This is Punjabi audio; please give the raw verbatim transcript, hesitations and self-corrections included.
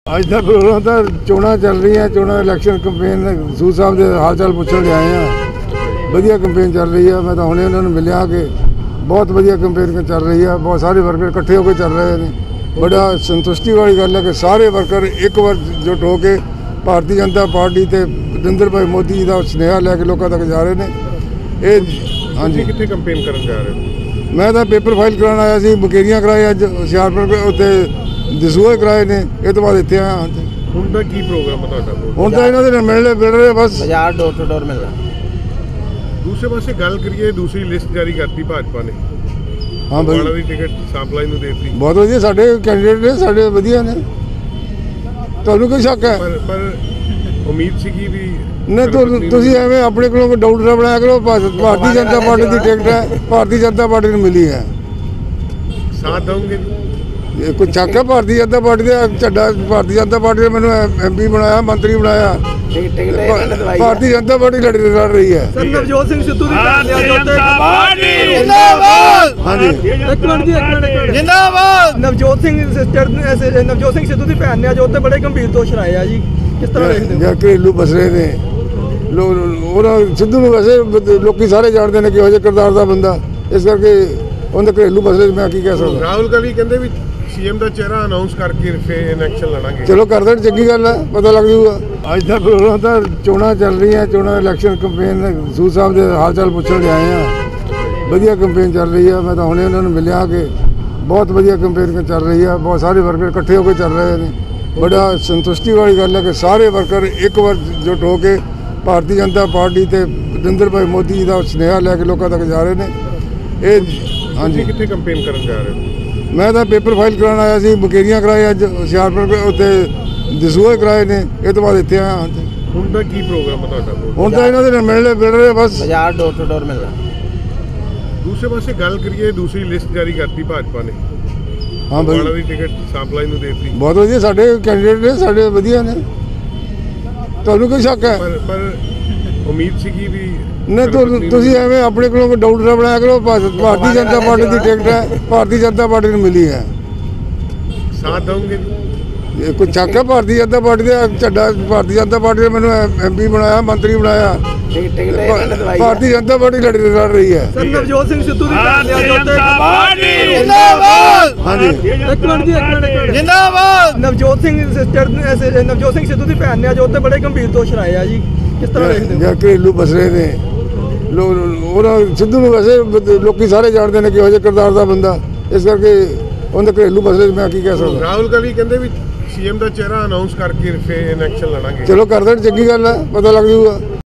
ਅੱਜ ਦਾ ਪ੍ਰੋਗਰਾਮ ਤਾਂ ਚੋਣਾਂ ਚੱਲ ਰਹੀਆਂ, ਚੋਣਾਂ ਇਲੈਕਸ਼ਨ ਕੰਪੇਨ ਸੂ ਸਾਹਿਬ ਦੇ ਹਾਲ ਚਾਲ ਪੁੱਛਣ ਲਈ ਆਏ ਆ। ਵਧੀਆ ਕੰਪੇਨ ਚੱਲ ਰਹੀ ਆ। ਮੈਂ ਤਾਂ ਹੁਣੇ ਉਹਨਾਂ ਨੂੰ ਮਿਲਿਆ ਕਿ ਬਹੁਤ ਵਧੀਆ ਕੰਪੇਨ ਚੱਲ ਰਹੀ ਆ। ਬਹੁਤ ਸਾਰੇ ਵਰਕਰ ਇਕੱਠੇ ਹੋ ਕੇ ਚੱਲ ਰਹੇ ਨੇ। ਬੜਾ ਸੰਤੁਸ਼ਟੀ ਵਾਲੀ ਗੱਲ ਹੈ ਕਿ ਸਾਰੇ ਵਰਕਰ ਇੱਕ ਵਾਰ ਜੁਟ ਹੋ ਕੇ ਭਾਰਤੀ ਜਨਤਾ ਪਾਰਟੀ ਤੇ ਨਰਿੰਦਰ ਭਾਈ ਮੋਦੀ ਦਾ ਸੁਨੇਹਾ ਲੈ ਕੇ ਲੋਕਾਂ ਤੱਕ ਜਾ ਰਹੇ ਨੇ। ਇਹ ਹਾਂਜੀ, ਕਿੱਥੇ ਕੰਪੇਨ ਕਰਨ ਜਾ ਰਹੇ ਹੋ? ਮੈਂ ਤਾਂ ਪੇਪਰ ਫਾਈਲ ਕਰਾਉਣ ਆਇਆ ਸੀ। ਬਕੇਰੀਆਂ ਕਰਾਏ, ਅੱਜ ਹੁਸ਼ਿਆਰਪੁਰ ਉੱਤੇ ਦਸੂਹੇ ਕਰਾਏ ਨੇ। ਇਹ ਤੋਂ ਬਾਅਦ ਇੱਥੇ ਆਇਆ। ਹੁਣ ਦਾ ਕੀ ਪ੍ਰੋਗਰਾਮ ਹੈ ਤੁਹਾਡਾ? ਹੁਣ ਤਾਂ ਇਹਨਾਂ ਦੇ ਨਾਲ ਮਿਲਣੇ ਮਿਲ ਰਹੇ ਬਸ। ਬਾਜ਼ਾਰ ਡੋਰ ਟੂ ਡੋਰ ਮਿਲਣਾ। ਦੂਸਰੇ ਪਾਸੇ ਗੱਲ ਕਰੀਏ, ਦੂਸਰੀ ਲਿਸਟ ਜਾਰੀ ਕਰਤੀ ਭਾਜਪਾ ਨੇ। ਹਾਂ ਬਈ, ਦੀ ਟਿਕਟ ਸਾਂਪਲਾਈ ਨੂੰ ਦੇ ਦਿੱਤੀ। ਬਹੁਤ ਵਧੀਆ। ਸਾਡੇ ਕੈਂਡੀਡੇਟ ਨੇ, ਸਾਡੇ ਵਧੀਆ ਨੇ। ਤੁਹਾਨੂੰ ਕੋਈ ਸ਼ੱਕ ਹੈ? ਪਰ ਪਰ ਉਮੀਦ ਸੀਗੀ ਵੀ ਨਹੀਂ, ਤੁਸੀਂ ਐਵੇਂ ਆਪਣੇ ਕੋਲੋਂ ਡਾਊਟ ਨਾ ਬਣਾਇਆ ਕਰੋ। ਭਾਰਤੀ ਜਨਤਾ ਪਾਰਟੀ ਦੀ ਟਿਕਟ ਹੈ, ਭਾਰਤੀ ਜਨਤਾ ਪਾਰਟੀ ਨੂੰ ਮਿਲੀ ਹੈ। ਸਾਥ ਦਊਂਗੇ? ਇਹ ਕੋਈ ਸ਼ੱਕ ਹੈ? ਭਾਰਤੀ ਜਨਤਾ ਪਾਰਟੀ ਦੇ ਝੰਡਾ, ਭਾਰਤੀ ਜਨਤਾ ਪਾਰਟੀ ਨੇ ਮੈਨੂੰ ਐਮ ਪੀ ਬਣਾਇਆ, ਮੰਤਰੀ ਬਣਾਇਆ। ਭਾਰਤੀ ਜਨਤਾ ਪਾਰਟੀ ਲੜ ਲੜ ਰਹੀ ਹੈ। ਸਰ ਨਵਜੋਤ ਸਿੰਘ ਸਿੱਧੂ ਦੀ ਹਾਂਜੀ, ਇੱਕ ਮਿੰਟ ਜੀ, ਇੱਕ ਮਿੰਟ ਜਿੰਦਾਬਾਦ। ਨਵਜੋਤ ਸਿੰਘ ਸਿਸਟਰ ਨਵਜੋਤ ਸਿੰਘ ਸਿੱਧੂ ਦੀ ਭੈਣ ਨੇ ਅੱਜ ਉੱਤੇ ਬੜੇ ਗੰਭੀਰ ਦੋਸ਼ ਲਾਏ ਆ ਜੀ। ਕਿਸ ਤਰ੍ਹਾਂ ਦੇਖਦੇ ਹੋ? ਜਾਂ ਘਰੇਲੂ ਬਸਰੇ ਨੇ ਲੋਕ। ਉਹਨਾਂ ਸਿੱਧੂ ਨੂੰ ਵੈਸੇ ਲੋਕੀ ਸਾਰੇ ਜਾਣਦੇ ਨੇ ਕਿ ਇਹੋ ਜਿਹੇ ਕਿਰਦਾਰ ਦਾ ਬੰਦਾ। ਇਸ ਕਰਕੇ ਉਹਦੇ ਘਰੇਲੂ ਬਸਰੇ ਮੈਂ ਕੀ ਕਹਿ ਸਕਦਾ। ਰਾਹੁਲ ਗਾਂਧੀ ਕਹਿੰਦੇ ਵੀ ਸੀਐਮ ਦਾ ਚਿਹਰਾ ਅਨਾਉਂਸ ਕਰਕੇ ਫੇਰ ਇਲੈਕਸ਼ਨ ਲੜਾਂਗੇ। ਚਲੋ ਕਰ ਦੇਣ, ਚੰਗੀ ਗੱਲ ਹੈ, ਪਤਾ ਲੱਗ ਜੂਗਾ। ਅੱਜ ਦਾ ਪ੍ਰੋਗਰਾਮ ਤਾਂ ਚੋਣਾਂ ਚੱਲ ਰਹੀਆਂ, ਚੋਣਾਂ ਇਲੈਕਸ਼ਨ ਕੰਪੇਨ ਸੂ ਸਾਹਿਬ ਦੇ ਹਾਲ ਚਾਲ ਪੁੱਛਣ ਲਈ ਆਏ ਆ। ਵਧੀਆ ਕੰਪੇਨ ਚੱਲ ਰਹੀ ਆ। ਮੈਂ ਤਾਂ ਹੁਣੇ ਉਹਨਾਂ ਨੂੰ ਮਿਲਿਆ ਕਿ ਬਹੁਤ ਵਧੀਆ ਕੰਪੇਨ ਚੱਲ ਰਹੀ ਆ। ਬਹੁਤ ਸਾਰੇ ਵਰਕਰ ਇਕੱਠੇ ਹੋ ਕੇ ਚੱਲ ਰਹੇ ਨੇ। ਬੜਾ ਸੰਤੁਸ਼ਟੀ ਵਾਲੀ ਗੱਲ ਹੈ ਕਿ ਸਾਰੇ ਵਰਕਰ ਇੱਕ ਵਾਰ ਜੁਟ ਹੋ ਕੇ ਭਾਰਤੀ ਜਨਤਾ ਪਾਰਟੀ ਤੇ ਨਰਿੰਦਰ ਭਾਈ ਮੋਦੀ ਦਾ ਸੁਨੇਹਾ ਲੈ ਕੇ ਲੋਕਾਂ ਤੱਕ ਜਾ ਰਹੇ ਨੇ। ਇਹ ਹਾਂਜੀ, ਕਿੱਥੇ ਕੰਪੇਨ ਕਰਨ ਜਾ ਰਹੇ ਹੋ? ਮੈਂ ਤਾਂ ਪੇਪਰ ਫਾਈਲ ਕਰਾਉਣ ਆਇਆ ਸੀ। ਬਕੇਰੀਆਂ ਕਰਾਏ, ਅੱਜ ਹੁਸ਼ਿਆਰਪੁਰ ਉੱਤੇ ਦਸੂਹੇ ਕਰਾਏ ਨੇ। ਇਹ ਤੋਂ ਬਾਅਦ ਇੱਥੇ ਆਇਆ। ਹੁਣ ਦਾ ਕੀ ਪ੍ਰੋਗਰਾਮ ਹੈ ਤੁਹਾਡਾ? ਹੁਣ ਤਾਂ ਇਹਨਾਂ ਦੇ ਨਾਲ ਮਿਲਣੇ ਮਿਲ ਰਹੇ ਬਸ। ਬਾਜ਼ਾਰ ਡੋਰ ਟੂ ਡੋਰ ਮਿਲਣਾ। ਦੂਸਰੇ ਪਾਸੇ ਗੱਲ ਕਰੀਏ, ਦੂਸਰੀ ਲਿਸਟ ਜਾਰੀ ਕਰਤੀ ਭਾਜਪਾ ਨੇ। ਹਾਂ ਬਈ, ਦੀ ਟਿਕਟ ਸਾਂਪਲਾਈ ਨੂੰ ਦੇ ਦਿੱਤੀ। ਬਹੁਤ ਵਧੀਆ। ਸਾਡੇ ਕੈਂਡੀਡੇਟ ਨੇ, ਸਾਡੇ ਵਧੀਆ ਨੇ। ਤੁਹਾਨੂੰ ਕੋਈ ਸ਼ੱਕ ਹੈ? ਪਰ ਪਰ ਉਮੀਦ ਸੀਗੀ ਵੀ ਨਹੀਂ, ਤੁਸੀਂ ਐਵੇਂ ਆਪਣੇ ਕੋਲੋਂ ਡਾਊਟ ਨਾ ਬਣਾਇਆ ਕਰੋ। ਭਾਰਤੀ ਜਨਤਾ ਪਾਰਟੀ ਦੀ ਟਿਕਟ ਹੈ, ਭਾਰਤੀ ਜਨਤਾ ਪਾਰਟੀ ਨੂੰ ਮਿਲੀ ਹੈ। ਸਾਥ ਦਊਂਗੇ? ਇਹ ਕੋਈ ਸ਼ੱਕ ਹੈ? ਭਾਰਤੀ ਜਨਤਾ ਪਾਰਟੀ ਦੇ ਝੰਡਾ, ਭਾਰਤੀ ਜਨਤਾ ਪਾਰਟੀ ਨੇ ਮੈਨੂੰ ਐਮ ਪੀ ਬਣਾਇਆ, ਮੰਤਰੀ ਬਣਾਇਆ। ਭਾਰਤੀ ਜਨਤਾ ਪਾਰਟੀ ਲੜ ਲੜ ਰਹੀ ਹੈ। ਸਰ ਨਵਜੋਤ ਸਿੰਘ ਸਿੱਧੂ ਦੀ ਭੈਣ ਨੇ ਅੱਜ ਉੱਤੇ ਹਾਂਜੀ, ਇੱਕ ਮਿੰਟ ਜੀ, ਇੱਕ ਮਿੰਟ ਜਿੰਦਾਬਾਦ। ਨਵਜੋਤ ਸਿੰਘ ਸਿਸਟਰ ਨਵਜੋਤ ਸਿੰਘ ਸਿੱਧੂ ਦੀ ਭੈਣ ਨੇ ਅੱਜ ਉੱਤੇ ਬੜੇ ਗੰਭੀਰ ਦੋਸ਼ ਲਾਏ ਆ ਜੀ। ਕਿਸ ਤਰ੍ਹਾਂ ਦੇਖਦੇ ਹੋ? ਜਾਂ ਘਰੇਲੂ ਬਸਰੇ ਨੇ ਲੋਕ। ਉਹਨਾਂ ਸਿੱਧੂ ਨੂੰ ਵੈਸੇ ਲੋਕੀ ਸਾਰੇ ਜਾਣਦੇ ਨੇ ਕਿ ਇਹੋ ਜਿਹੇ ਕਿਰਦਾਰ ਦਾ ਬੰਦਾ। ਇਸ ਕਰਕੇ ਉਹਦੇ ਘਰੇਲੂ ਬਸਰੇ ਮੈਂ ਕੀ ਕਹਿ ਸਕਦਾ। ਰਾਹੁਲ ਗਾਂਧੀ ਕਹਿੰਦੇ ਵੀ ਸੀਐਮ ਦਾ ਚਿਹਰਾ ਅਨਾਉਂਸ ਕਰਕੇ ਫੇਰ ਇਲੈਕਸ਼ਨ ਲੜਾਂਗੇ। ਚਲੋ ਕਰ ਦੇਣ, ਚੰਗੀ ਗੱਲ ਹੈ, ਪਤਾ ਲੱਗ ਜੂਗਾ।